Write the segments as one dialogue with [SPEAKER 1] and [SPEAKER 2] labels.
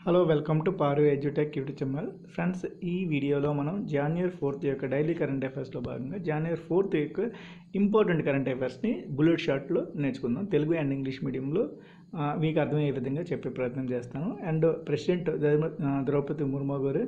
[SPEAKER 1] Hello welcome to Paru edutech YouTube channel. Friends, ఈ వీడియోలో మనం జనవరి 4th యొక్క డైలీ కరెంట్ అఫైర్స్లో భాగంగా జనవరి 4th యొక్క ఇంపార్టెంట్ కరెంట్ అఫైర్స్ని బుల్లెట్ షార్ట్లో నేర్చుకుందాం. తెలుగు అండ్ ఇంగ్లీష్ మీడియంలో మీకు అర్థమయ్యే విధంగా చెప్పే ప్రయత్నం చేస్తాను. అండ్ ప్రెసిడెంట్ ద్రౌపది ముర్ము గారు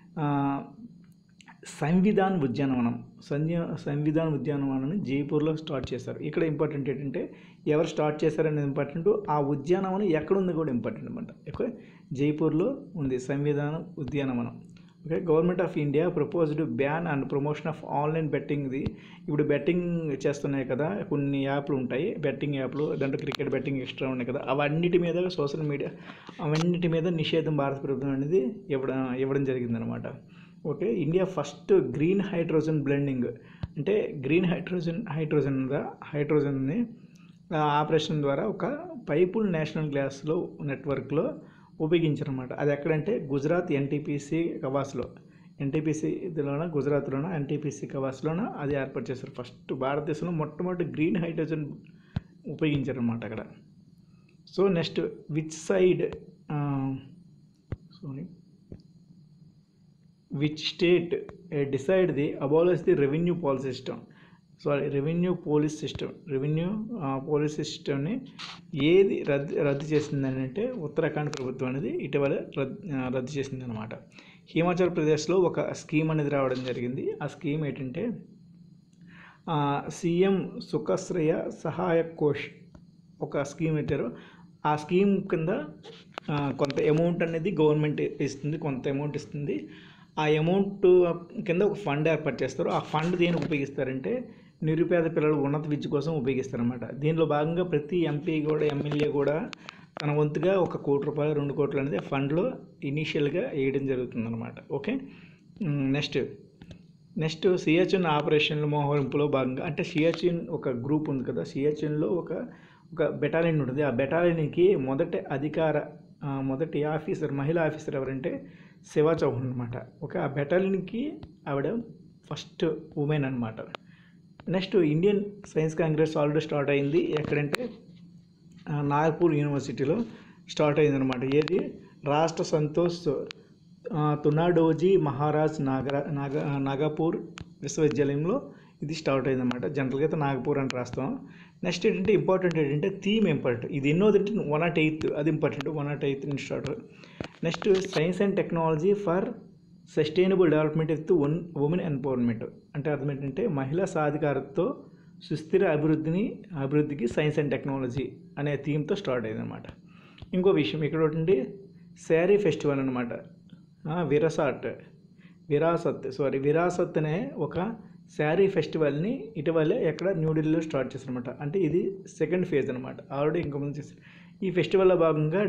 [SPEAKER 1] సంవిధాన్ ఉద్యానవనాన్ని జైపూర్లో స్టార్ట్ చేశారు. ఇక్కడ ఇంపార్టెంట్ ఏంటంటే ఎవరు స్టార్ట్ చేశారనేది ఇంపార్టెంట్, ఆ ఉద్యానవనం ఎక్కడ ఉంది కూడా ఇంపార్టెంట్ అనమాట. ఓకే, జైపూర్లో ఉంది సంవిధాన ఉద్యానవనం. Okay, government of India proposed ban and promotion of online బెట్టింగ్ది. ఇప్పుడు బెట్టింగ్ చేస్తున్నాయి కదా, కొన్ని యాప్లు ఉంటాయి బెట్టింగ్ యాప్లు, దాంట్లో క్రికెట్ బెట్టింగ్ ఎక్స్ట్రా ఉన్నాయి కదా, అవన్నిటి మీద సోషల్ మీడియా అవన్నిటి మీద నిషేధం భారత ప్రభుత్వం అనేది ఇవ్వడం జరిగిందనమాట. Okay, India first green hydrogen blending అంటే గ్రీన్ హైడ్రోజన్ని ఆపరేషన్ ద్వారా ఒక పైపుల్ నేషనల్ గ్యాస్లో నెట్వర్క్లో ఉపయోగించారన్నమాట. అది ఎక్కడంటే గుజరాత్ ఎన్టీపీసీ కవాస్లో, గుజరాత్లోన ఎన్టీపీసీ కవాస్లోన అది ఏర్పాటు చేశారు. ఫస్ట్ భారతదేశంలో మొట్టమొదటి గ్రీన్ హైడ్రోజన్ ఉపయోగించారన్నమాట అక్కడ. So next, which state decide the abolish the revenue police systemని ఏది రద్దు చేసిందని అంటే ఉత్తరాఖండ్ ప్రభుత్వం అనేది ఇటీవల రద్దు చేసింది అనమాట. హిమాచల్ ప్రదేశ్లో ఒక స్కీమ్ అనేది రావడం జరిగింది. ఆ స్కీమ్ ఏంటంటే సీఎం సుఖశ్రయ సహాయక్ కోష్ ఒక స్కీమ్ పెట్టారు. ఆ స్కీమ్ కింద కొంత అమౌంట్ అనేది గవర్నమెంట్ ఇస్తుంది, కొంత అమౌంట్ ఇస్తుంది. ఆ అమౌంట్ కింద ఒక ఫండ్ ఏర్పాటు చేస్తారు. ఆ ఫండ్ దేనికి ఉపయోగిస్తారంటే నిరుపేద పిల్లలు ఉన్నత విద్య కోసం ఉపయోగిస్తారన్నమాట. దీనిలో భాగంగా ప్రతి ఎంపీ కూడా ఎమ్మెల్యే కూడా తన వంతుగా ₹1 కోటి, ₹2 కోట్లు అనేది ఫండ్లో ఇనీషియల్గా వేయడం జరుగుతుందన్నమాట. ఓకే, నెక్స్ట్ సియాచిన్ ఆపరేషన్ల మోహరింపులో భాగంగా, అంటే సియాచిన్ ఒక గ్రూప్ ఉంది కదా, సియాచిన్లో ఒక బెటాలియన్ ఉంటుంది. ఆ బెటాలియన్కి మొదటి ఆఫీసర్, మహిళా ఆఫీసర్ ఎవరంటే శివా చౌహాన్ అనమాట. ఓకే, ఆ బెటాలియన్కి ఆవిడ ఫస్ట్ ఉమెన్ అనమాట. Next, Indian science congress already start అయింది. ఎక్కడంటే నాగపూర్ యూనివర్సిటీలో స్టార్ట్ అయిందనమాట. ఏది రాష్ట్ర సంతోష్ తునాడోజీ మహారాజ్ నాగపూర్ విశ్వవిద్యాలయంలో ఇది స్టార్ట్ అయిందన్నమాట. జనరల్గా అయితే నాగపూర్ అని రాస్తాం. నెక్స్ట్ ఏంటంటే ఇంపార్టెంట్ ఏంటంటే థీమ్ ఇంపార్టెంట్. ఇది ఎన్నోది అంటే 108 అది important, 108 start. Next, science and technology for sustainable development with women empowerment. అంటే అర్థం ఏంటంటే మహిళా సాధికారతతో సుస్థిర అభివృద్ధికి సైన్స్ అండ్ టెక్నాలజీ అనే థీమ్తో స్టార్ట్ అయిందన్నమాట. ఇంకో విషయం ఇక్కడ ఒకటి శారీ ఫెస్టివల్ అనమాట. విరాసత్ అనే ఒక శారీ ఫెస్టివల్ని ఇటీవలే ఎక్కడ న్యూఢిల్లీలో స్టార్ట్ చేశారనమాట. అంటే ఇది సెకండ్ ఫేజ్ అనమాట. ఆల్రెడీ ఇంకొంత చేశారు. ఈ ఫెస్టివల్లో భాగంగా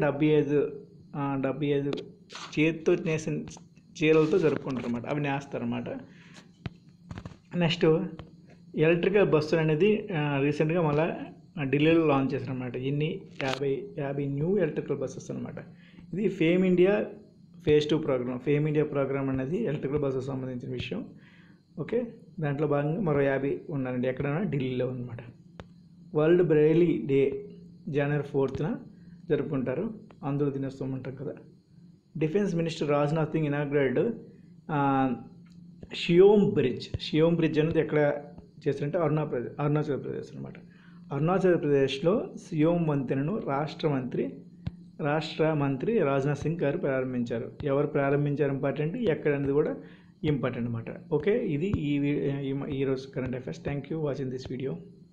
[SPEAKER 1] 75 చేతితో నేసిన చీరలతో జరుపుకుంటారన్నమాట. అవి నేస్తారన్నమాట. నెక్స్ట్, ఎలక్ట్రికల్ బస్సులు అనేది రీసెంట్గా మళ్ళీ ఢిల్లీలో లాంచ్ చేశారన్నమాట. 50 న్యూ ఎలక్ట్రికల్ బస్సెస్ అనమాట. ఇది ఫేమ్ ఇండియా phase 2 ప్రోగ్రామ్ అనేది ఎలక్ట్రికల్ బస్సెస్ సంబంధించిన విషయం. ఓకే, దాంట్లో భాగంగా మరో 50 ఉన్నారండి. ఎక్కడైనా ఢిల్లీలో అనమాట. వరల్డ్ బ్రెయిలీ డే జనవరి 4th జరుపుకుంటారు. ఆంధ్ర దినోత్సవం అంటారు కదా. Defence minister Rajnath Singh inaugurated Siyom bridge అనేది ఎక్కడ చేశారంటే అరుణాచల్ ప్రదేశ్ అనమాట. అరుణాచల్ ప్రదేశ్లో షియోమ్ వంతెనను రాష్ట్ర మంత్రి రాజ్నాథ్ సింగ్ గారు ప్రారంభించారు. ఎవరు ప్రారంభించారు ఇంపార్టెంట్, ఎక్కడ అనేది కూడా ఇంపార్టెంట్ అనమాట. ఓకే, ఇది ఈరోజు current affairs. Thank you watching this video.